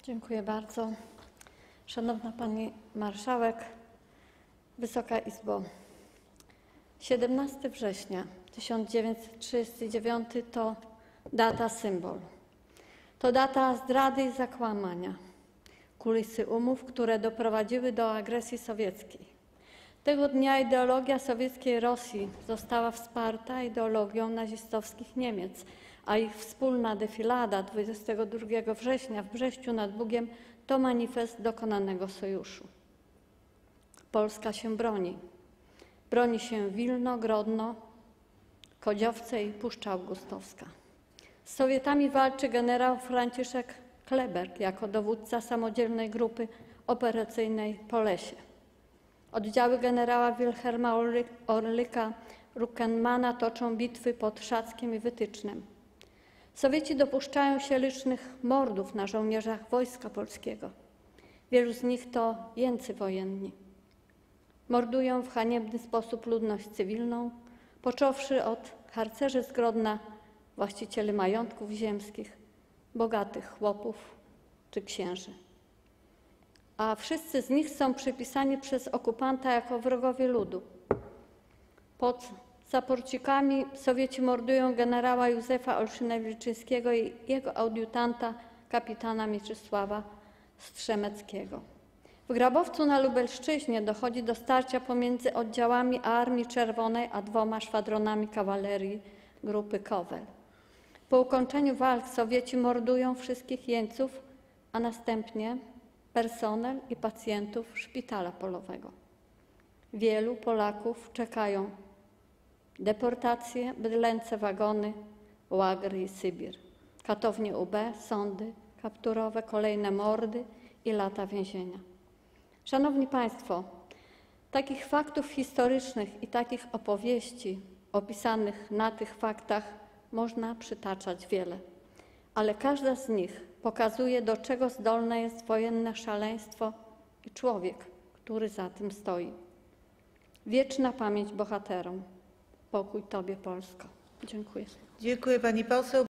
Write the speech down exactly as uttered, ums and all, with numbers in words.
Dziękuję bardzo. Szanowna Pani Marszałek, Wysoka Izbo. siedemnastego września tysiąc dziewięćset trzydziestego dziewiątego to data symbol. To data zdrady i zakłamania, kulisy umów, które doprowadziły do agresji sowieckiej. Tego dnia ideologia sowieckiej Rosji została wsparta ideologią nazistowskich Niemiec, a ich wspólna defilada dwudziestego drugiego września w Brześciu nad Bugiem to manifest dokonanego sojuszu. Polska się broni. Broni się Wilno, Grodno, Kodziowce i Puszcza Augustowska. Z Sowietami walczy generał Franciszek Kleberg jako dowódca samodzielnej grupy operacyjnej Polesie. Oddziały generała Wilhelma Orlyka Ruckmana toczą bitwy pod Szackiem i Wytycznem. Sowieci dopuszczają się licznych mordów na żołnierzach Wojska Polskiego. Wielu z nich to jeńcy wojenni. Mordują w haniebny sposób ludność cywilną, począwszy od harcerzy z Grodna, właścicieli majątków ziemskich, bogatych chłopów czy księży. A wszyscy z nich są przypisani przez okupanta jako wrogowie ludu. Pod Zaporcikami Sowieci mordują generała Józefa Olszynę-Wilczyńskiego i jego adiutanta kapitana Mieczysława Strzemeckiego. W Grabowcu na Lubelszczyźnie dochodzi do starcia pomiędzy oddziałami Armii Czerwonej a dwoma szwadronami kawalerii grupy Kowel. Po ukończeniu walk Sowieci mordują wszystkich jeńców, a następnie personel i pacjentów szpitala polowego. Wielu Polaków czekają deportacje, bydlęce wagony, łagry i Sybir, katownie U B, sądy kapturowe, kolejne mordy i lata więzienia. Szanowni Państwo, takich faktów historycznych i takich opowieści opisanych na tych faktach można przytaczać wiele, ale każda z nich pokazuje, do czego zdolne jest wojenne szaleństwo i człowiek, który za tym stoi. Wieczna pamięć bohaterom. Pokój Tobie, Polsko. Dziękuję. Dziękuję Pani Poseł.